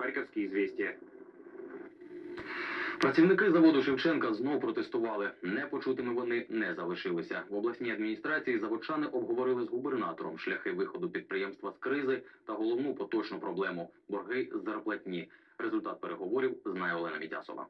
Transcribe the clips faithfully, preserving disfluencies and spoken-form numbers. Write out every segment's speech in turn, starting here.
Харьковские известия. Працівники заводу Шевченка знов протестували. Непочутими вони не залишилися. В обласній адміністрації заводчани обговорили з губернатором шляхи виходу підприємства з кризи та головну поточну проблему – борги з зарплатні. Результат переговорів знає Олена Мітясова.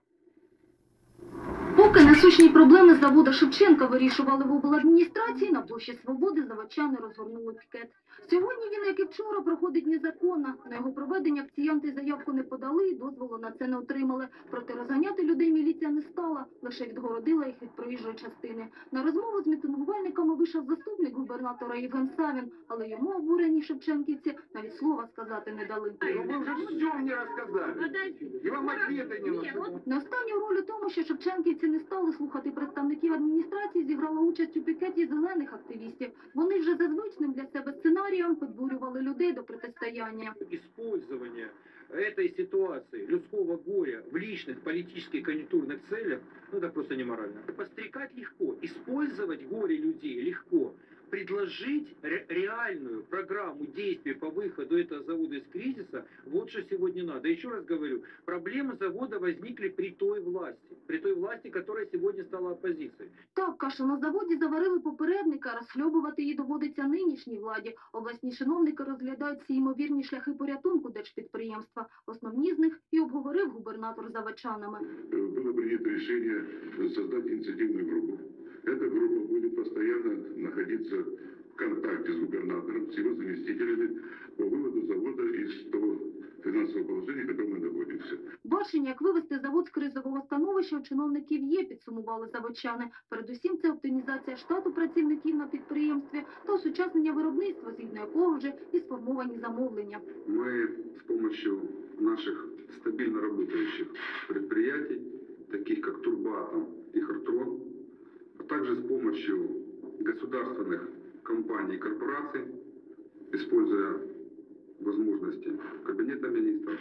Поки насущні проблеми заводу Шевченка вирішували в обладміністрації, на площі Свободи заводчани розгорнули пікет. Сьогодні він, як і вчора, проходить незаконно. На його проведення акціянти заявку не подали і дозволу на це не отримали. Проте розганяти людей міліція не стала, лише відгородила їх від проїжджої частини. На розмову з мітингувальниками вийшов заступник губернатора Євген Савін, але йому обурені шевченківці навіть слова сказати не дали. Ну вы уже все мне рассказали. И вам ответы не нужны. На останню роль у тому, що шевченківці не стали слухати представників адміністрації, зіграла участь у пікеті зелених активістів. Вони вже за звичним для себе сценарієм підбурювали людей до протистояння. Использование этой ситуации, людского горя в личных политических конъюнктурных целях, ну это просто неморально. Подстрекать легко, использовать горе людей легко. Предложить ре реальную программу действий по выходу этого завода из кризиса, вот что сегодня надо. Еще раз говорю, проблемы завода возникли при той власти, при той власти, которая сегодня стала оппозицией. Так, кашу на заводі заварили попередника, розхльобувати її доводиться нинішній владі. Обласні чиновники розглядають всі ймовірні шляхи порятунку держпідприємства. Основні з них і обговорив губернатор з заводчанами. Было принято решение создать инициативную группу. Эта группа будет постоянно находиться в контакте с губернатором, с его заместителями по выводу завода из того финансового положения, в котором мы находимся. Бачення, як вивести завод з кризового становища, у чиновників є, підсумували заводчани. Передусім, це оптимізація штату працівників на підприємстві та осучаснення виробництва, згідно якого вже і сформовані замовлення. Мы с помощью наших стабильно работающих предприятий, таких как Турбатом и Хартрон, а также с помощью государственных компаний и корпораций, используя возможности Кабинета министров,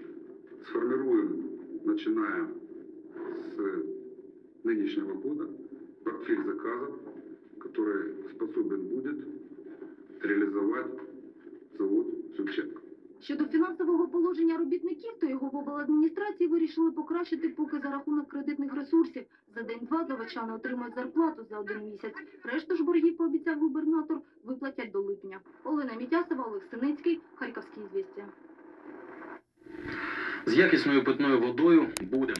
сформируем, начиная с нынешнего года, портфель заказов, который способен будет реализовать завод Шевченко. Щодо фінансового положення робітників, то його в обладміністрації вирішили покращити поки за рахунок кредитних ресурсів. За день-два заводчани отримають зарплату за один місяць. Решту ж боргів, пообіцяв губернатор, виплатять до липня. Олена Мітясова, Олег Синицький, Харківські звістя. З якісною питною водою буде.